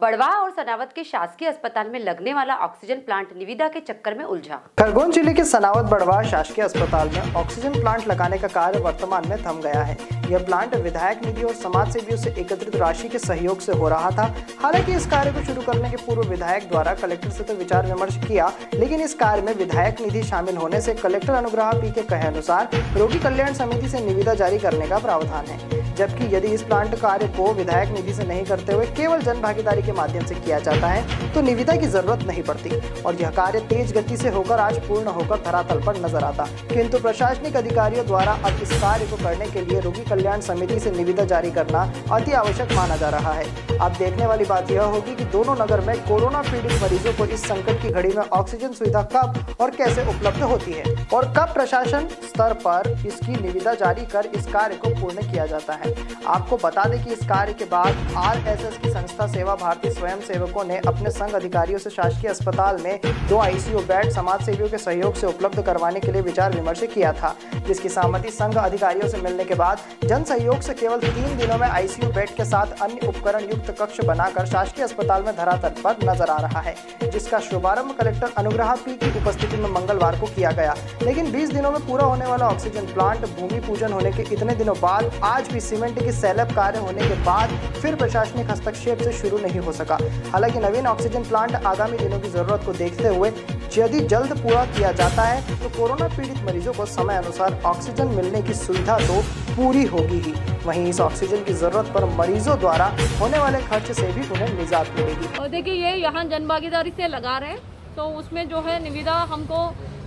बड़वा और सनावद के शासकीय अस्पताल में लगने वाला ऑक्सीजन प्लांट निविदा के चक्कर में उलझा। खरगोन जिले के सनावद बड़वा शासकीय अस्पताल में ऑक्सीजन प्लांट लगाने का कार्य वर्तमान में थम गया है। यह प्लांट विधायक निधि और समाज सेवियों से एकत्रित राशि के सहयोग से हो रहा था। हालांकि इस कार्य को शुरू करने के पूर्व विधायक द्वारा कलेक्टर से तो विचार विमर्श किया, लेकिन इस कार्य में विधायक निधि शामिल होने से कलेक्टर अनुग्रह पी के कहे अनुसार रोगी कल्याण समिति से निविदा जारी करने का प्रावधान है। जबकि यदि इस प्लांट कार्य को विधायक निधि से नहीं करते हुए केवल जन भागीदारी के माध्यम से किया जाता है तो निविदा की जरूरत नहीं पड़ती और यह कार्य तेज गति से होकर आज पूर्ण होकर धरातल पर नजर आता। किंतु प्रशासनिक अधिकारियों द्वारा अब इस कार्य को करने के लिए रोगी कल्याण समिति से निविदा जारी करना अति आवश्यक माना जा रहा है। अब देखने वाली बात यह होगी कि दोनों नगर में कोरोना पीड़ित मरीजों को इस संकट की घड़ी में ऑक्सीजन सुविधा कब और कैसे उपलब्ध होती है और कब प्रशासन स्तर पर इसकी निविदा जारी कर इस कार्य को पूर्ण किया जाता है। आपको बता दें कि इस कार्य के बाद RSS की संस्था सेवा भारती स्वयं सेवकों ने अपने संघ अधिकारियों से शासकीय अस्पताल में 2 ICU बेड समाज सेवियों के सहयोग से उपलब्ध करवाने के लिए विचार विमर्श किया था, जिसकी सहमति संघ अधिकारियों से मिलने के बाद जन सहयोग से केवल 3 दिनों में ICU बेड के साथ अन्य उपकरण युक्त कक्ष बनाकर शासकीय अस्पताल में धरातल पर नजर आ रहा है, जिसका शुभारंभ कलेक्टर अनुग्रह पी की उपस्थिति में मंगलवार को किया गया। लेकिन 20 दिनों में पूरा होने वाला ऑक्सीजन प्लांट भूमि पूजन होने के इतने दिनों बाद आज भी सीमेंट की सैलब कार्य होने के बाद फिर प्रशासनिक हस्तक्षेप से शुरू नहीं हो सका। हालांकि नवीन ऑक्सीजन प्लांट आगामी दिनों की जरूरत को देखते हुए यदि जल्द पूरा किया जाता है तो कोरोना पीड़ित मरीजों को समय अनुसार ऑक्सीजन मिलने की सुविधा तो पूरी होगी ही, वहीं इस ऑक्सीजन की जरूरत पर मरीजों द्वारा होने वाले खर्च से भी उन्हें निजात मिलेगी। और देखिए ये यहाँ जन भागीदारी से लगा रहे हैं तो उसमें जो है निविदा हमको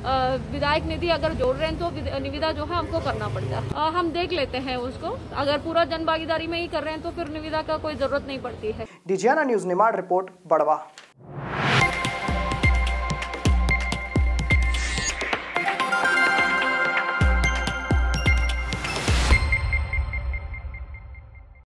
विधायक निधि अगर जोड़ रहे हैं तो निविदा जो है हमको करना पड़ता है। हम देख लेते हैं उसको, अगर पूरा जन भागीदारी में ही कर रहे हैं तो फिर निविदा का कोई जरूरत नहीं पड़ती है। डिजियाना न्यूज निमाड़ रिपोर्ट बड़वा।